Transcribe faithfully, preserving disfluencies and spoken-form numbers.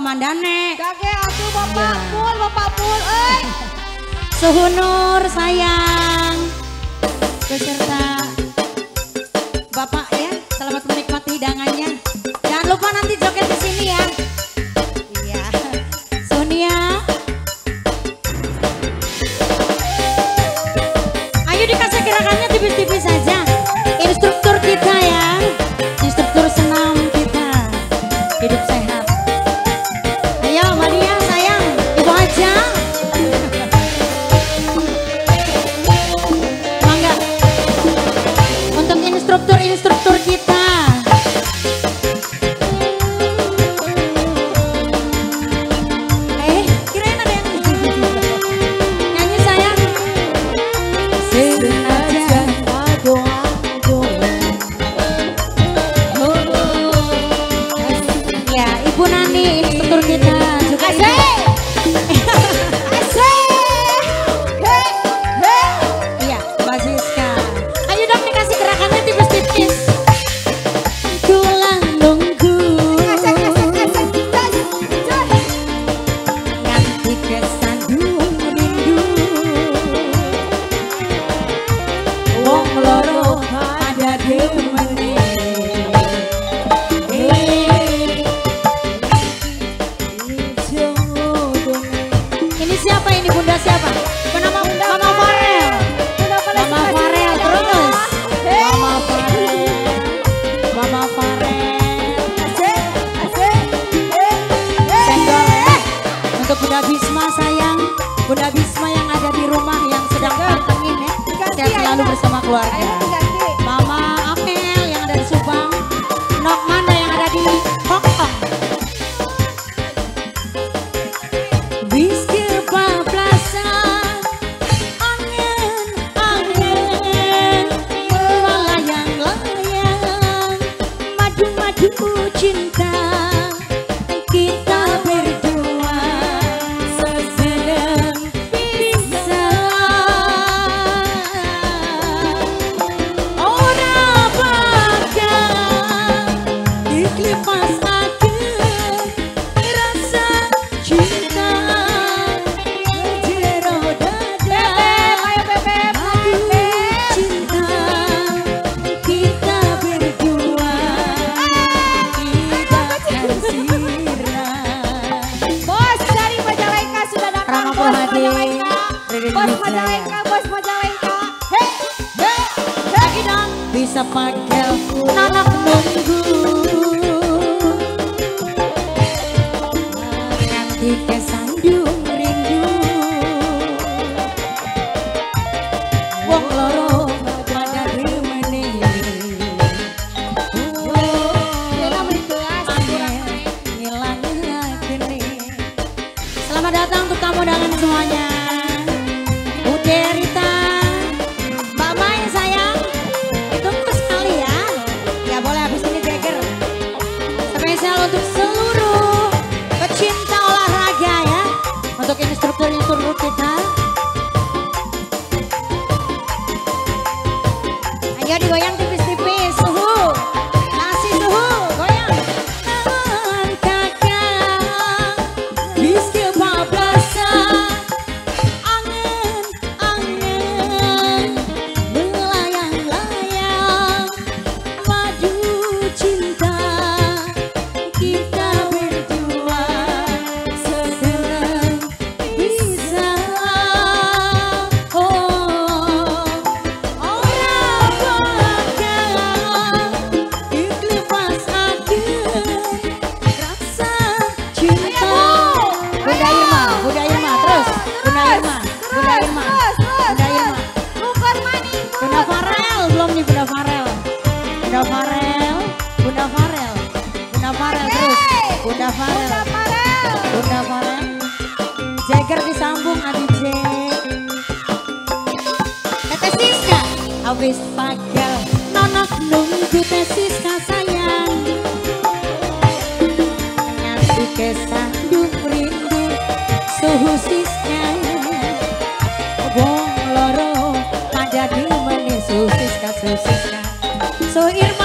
komandane. Kakek aku Bapak Pul, Bapak Pul, eh. Suhu Nur sayang. Beserta Bapak ya, selamat menikmati hidangannya. Jangan lupa nanti joget di sini ya. Iya. Sonia. Ayo dikasih gerakannya tipis-tipis saja. Instruktur kita ya. Instruktur senam kita. Hidup sehat. Ayo Maria sayang, ibu aja. Mangga. Untuk instruktur-instruktur kita. Eh, kirain ada yang nyanyi sayang. Sengaja ya, Ibu Nani, instruktur kita juga. Asik. Asik. Hei, hei. Iya, Mbak Siska. Ayo dong dikasih gerakannya tipis-tipis. Tulang nunggu. Asik, asik, asik. Jas, jas. Nganti kesandung rindu. Wong loro pada demene. Ini siapa ini Bunda siapa? Mama Mama Farel. Mama Farel terus. Mama Farel. Mama Farel. Asik, asik. Hei, hei. Senggol eh. Untuk Bunda Bisma sayang. Bunda Bisma yang ada di rumah yang sedang pantengin ya. Sehat selalu bersama keluarga. Ayo diganti. Mama Apel yang ada di Subang. Nok Manda yang ada di Hong Kong. Biskir bablasan, angin, angin, melayang-layang, madu-madu cinta, kita berdua sedang bisa. Ora bakal diklepas akan rasa cinta. Jero dada, Ayo Bebek, madu cinta, kita berdua tidak akan sirna. Bos dari Majalengka sudah datang. Rama Bos Purhadi, Majalengka. Riri Bos Wijaya. Majalengka, Bos Majalengka. Hei, hei, Lagi dong bisa pakai nanak nunggu. Nganti kesandung rindu. Wong loro pada remene. Lena berkelas. Ngilang geni. Selamat datang untuk tamu undangan semuanya. Bude Rita, Mbak Mai sayang, ditunggu sekali ya. Ya boleh habis ini Jagger. Spesial untuk seluruh pecinta olahraga ya. Untuk instruktur-instruktur kita. Ayo digoyang tipis-tipis, suhu. Kasih suhu, goyang. Tangan kakak, biskil bablasan, angin, angin, melayang-layang, madu cinta, kita berdua sedang bisa. Oh, orang bakal diklepas akan rasa cinta. Bunda Irma, Bunda Irma, terus Bunda Irma, Bunda Irma, Bunda Irma, Bukan maning. Bunda Farel, belum nih Bunda Farel, Bunda Farel, Bunda Farel, Bunda Farel terus, Bunda Farel, Bunda Farel. Bunda Farel, Jagger disambung Adi J. Tete Siska, habis pagal, nonok nunggu Tete Siska sayang. Nganti kesandung rindu, suhu Siska. Wong loro pada di mana suhu Siska, suhu Siska. So Irma